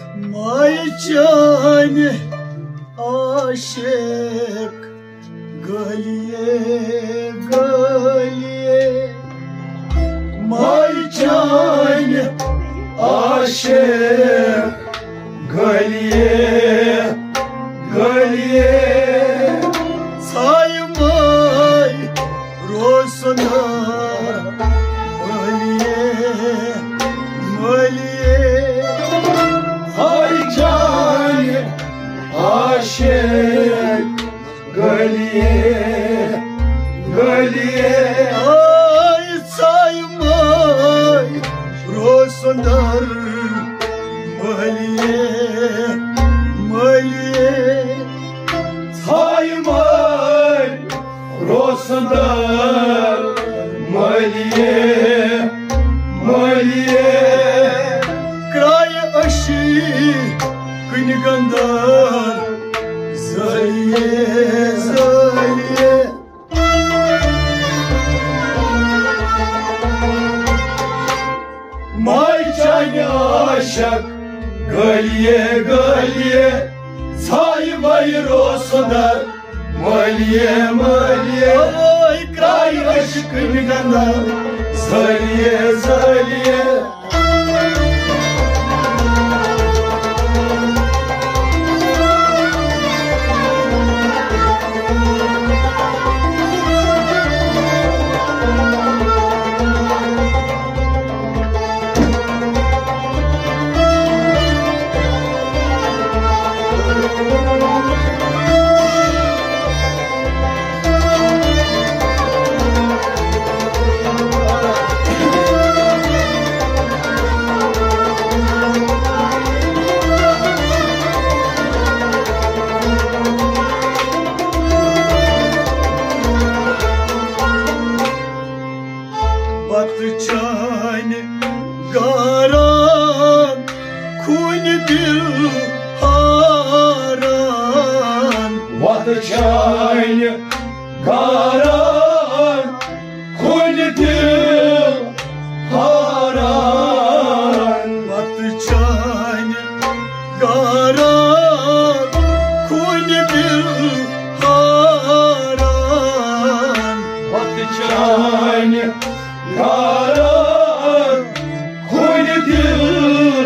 Mai Cane aşık galiye galiye Mai Cane aşık galiye galiye Saymay rosna galiye galiye Hay Cane aşık galiye galiye Ay saymay rosnar maliye maliye Saymay rosnar maliye maliye Край aşı Kınıkandan Zaliye zaliye Mai Cane aşık galiye galiye Saymay rosnar maliye maliye Ay kray aşık Kınıkandan Zaliye zaliye Batı Cane garan Kuni dil haran Batı Cane garan Kuni dil haran Batı Cane garan Kuni dil haran Batı Cane Yaran Kuni dil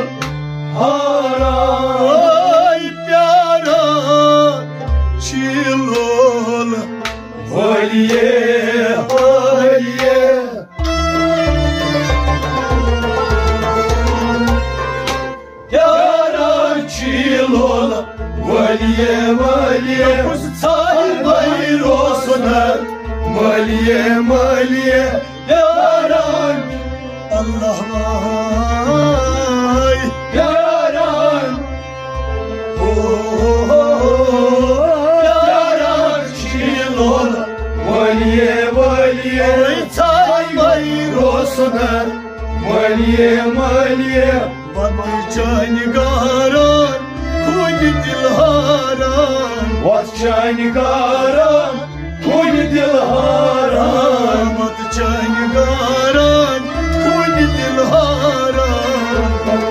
haran Ay pyara çilol Valiye valiye Yaran çilol Valiye valiye Saymay rosnar maliye maliye Yaran Allah vay Yaran Yaran çilol Valiye valiye Saymay rosnar maliye maliye Batı Cane garan Kuni dil haran Batı Cane garan Kuni dil haran Batı Cane garan Kuni dil haran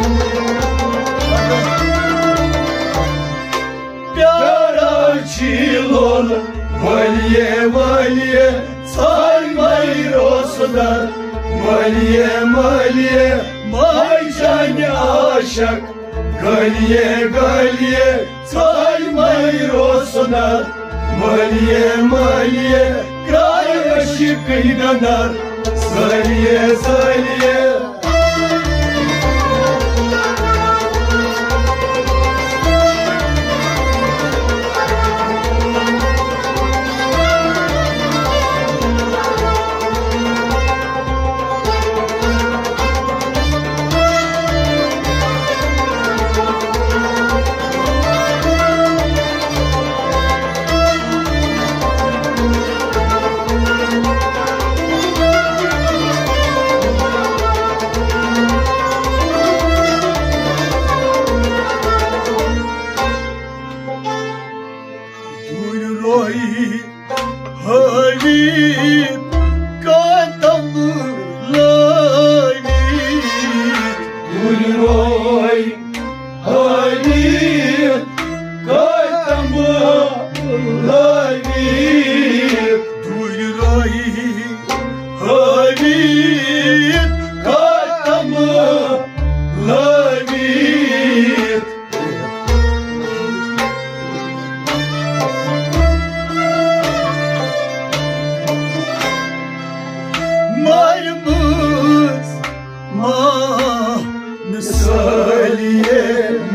Pyara çilol Valiye valiye Saymay rosnar maliye maliye Mai Cane aşık galiye galiye Saymay rosnar maliye maliye Kray aşık Kınıkandan Zaliye zaliye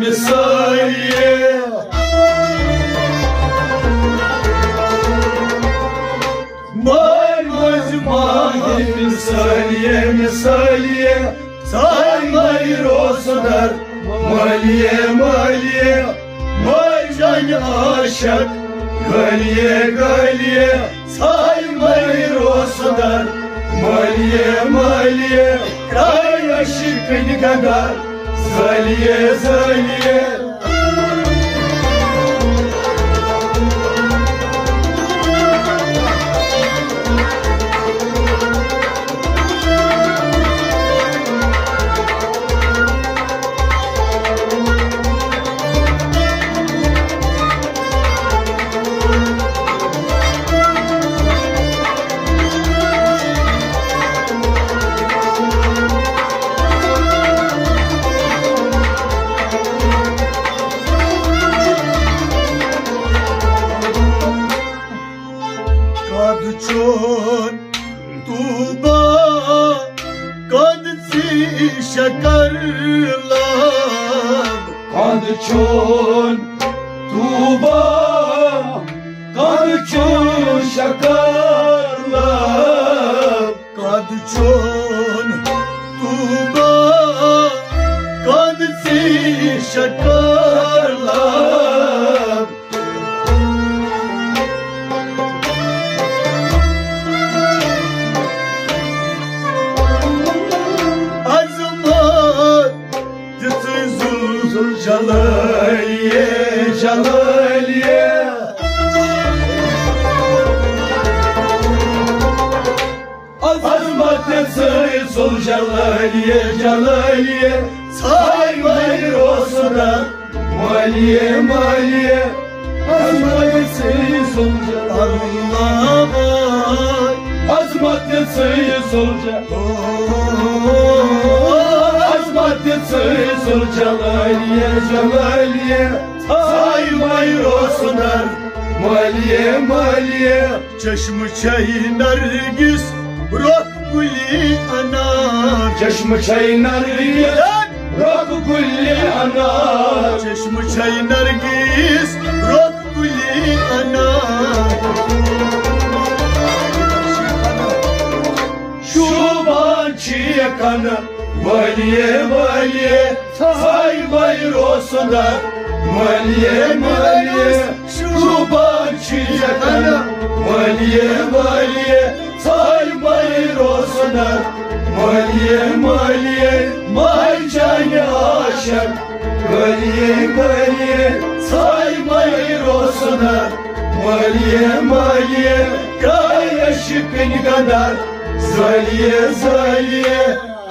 misaliye Maymaz mahi misaliye misaliye Saymayır olsunlar maliye maliye Maycan aşak galiye galiye Saymayır olsunlar maliye maliye Kay aşıkın kadar zaliye zaliye Kadçon tuba kadsi şakarlab Kadçon tuba kadçon şakarlab Kadçon tuba kadsi şakarlab Jalaliye, jalaliye Azmatesi sol jalaliye, jalaliye Saymayır olsunlar maliye, maliye Azmatesi sol jalaliye Azmatesi sol Azmatesi sol jalaliye, jalaliye Saymayır olsunlar maliye, maliye Çeşmi çayı nergis Rak gülü anar Çeşmi çayı nergis Rak gülü anar Çeşmi çayı nergis Rak gülü anar Şu bançıya kanı Valiye valiye saymayır olsunlar Valiye valiye şu bançıya kanı Valiye valiye saymayır olsunlar Valiye valiye maycanı aşık Valiye valiye saymayır olsunlar Valiye valiye kay aşıkın kadar Zaliye zaliye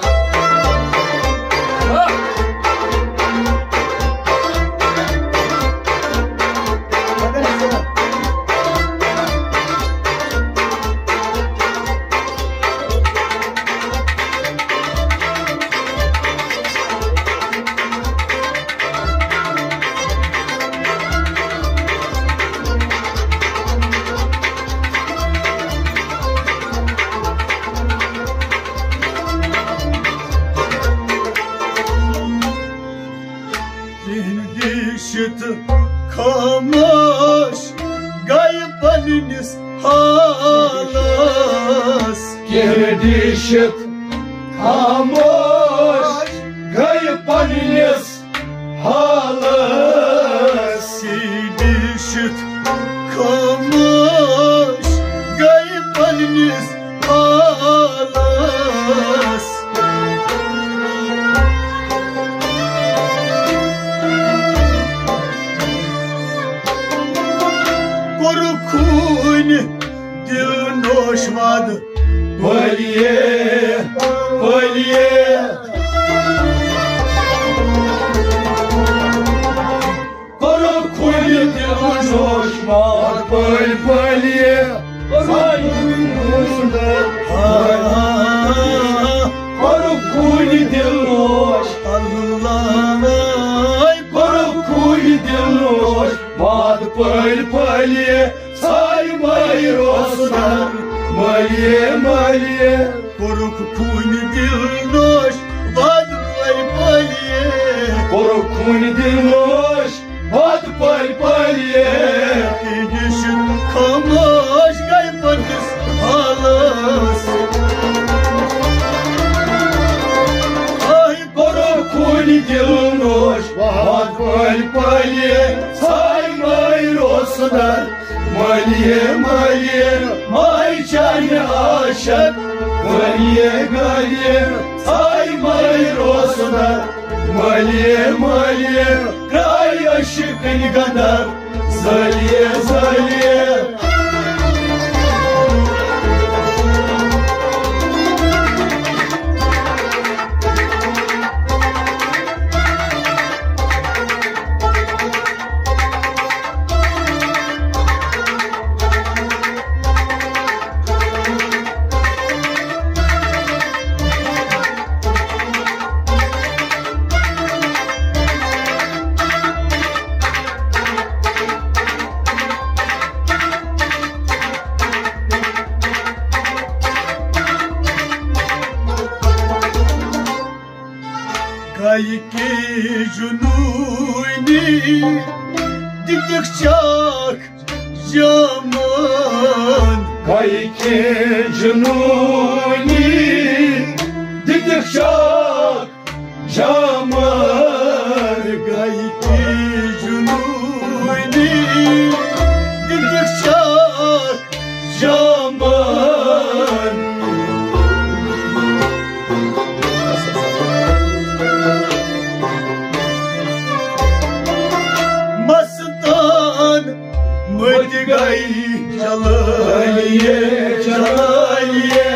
Dişit kamış gaybaniniz halas Dişit kamış gaybaniniz halas Dişit kamış gaybaniniz halas Dil noşvad Valiye, valiye Korokuli dil noşvad Valiye, Korokuli dil noşvad Korokuli dil noşvad Valiye saymayır olsunlar maliye maliye Korku kuyni dilnoş vad vay maliye Korkun dinloş Bad pal palye Gidişin kamış Gayfanız halas Ay korkun dinloş Bad pal palye Saymay roslar Maliye maliye May çane aşık Galiye galiye Saymay roslar Maliye maliye Kray aşıkın kadar Zaliye zaliye Gayki junuyni Dikdikçak Jaman Kayki cununi Dikdikşak Jaman Gayki junuyni Dikdikçak Jaman Mastan Mıdgay Jalaliye Jalaliye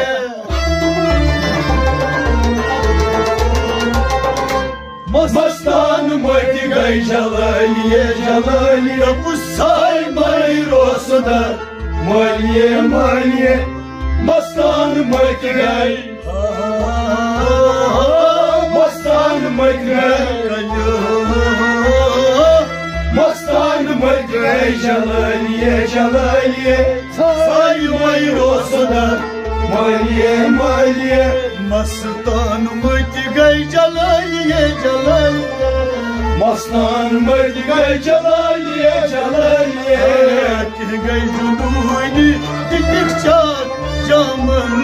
Mastan mıdgay jalaliye jalaliye Bu saymay rosda Maliye maliye Mastan mıdgay Mastan mıdgay Mastan mıdgay jalaliye jalaliye Saymay rosda Maliye maliye Mastan Mıdgay Jalaliye Jalaliye Mastan mıdgay jalaliye jalaliye Dikdikçak junuyni Dikdikçak Jaman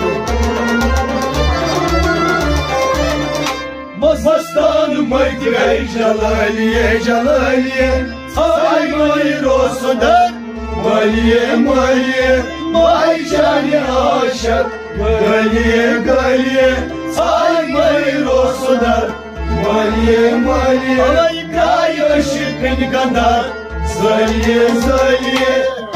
Mastan mıdgay jalaliye jalaliye Saymay rosda Maliye maliye May cani aşık Galiye galiye Saymay rosda Maliye maliye Kay aşıkın kadar Zaliye zaliye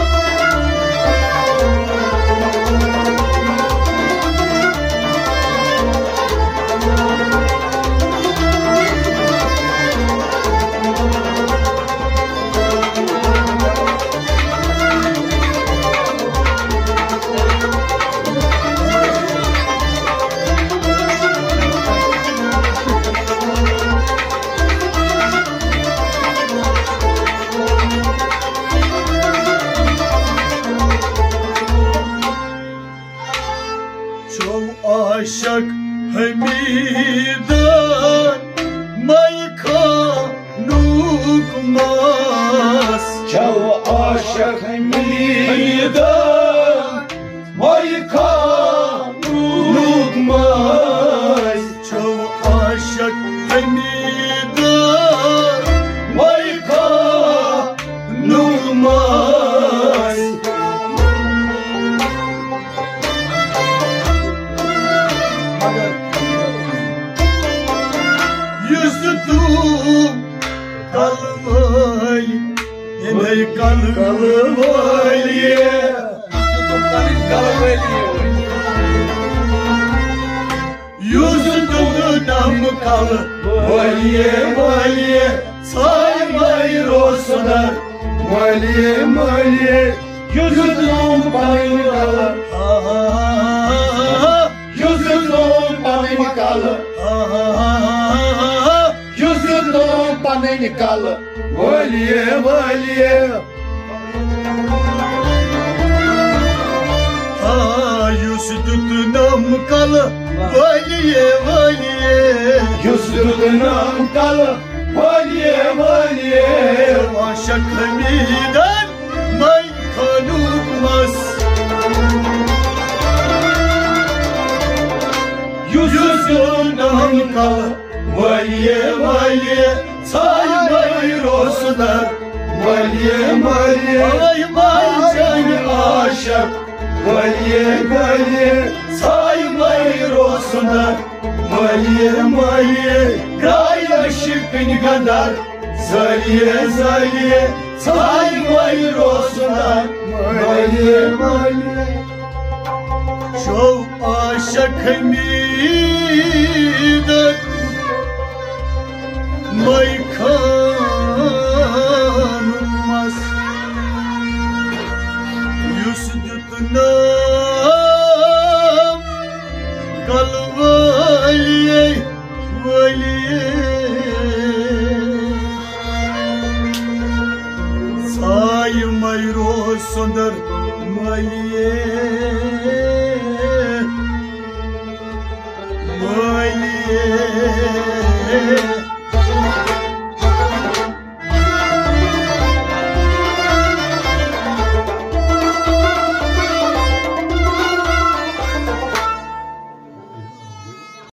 Aşık Hamidan Mayka Nukmaz Çav aşık Hamidan Mayka Nukmaz Çav aşık Hamidan Mayka Nukmaz Yüzüdüm kalvay Yine kalvay Yüzüdüm nam kalvay Maliye Saymay rosda Maliye maliye Yüzüm panikalı Yüzüm panikalı Yüzüm panikalı Maliye maliye Yüzüdüm nam kalvay Yüzüm kalı valiye valiye Aşık Hamiden may kanılmaz Yüzünden kal valiye valiye saymayır olsunlar valiye valiye Vay seni aşık valiye valiye saymayır olsunlar valiye valiye kaynaşıkın kadar zaliye zaliye saymayır olsunlar valiye valiye Çok aşık Hamiden may kanılmaz Yüzünden kal valiye valiye Saymayır olsunlar valiye valiye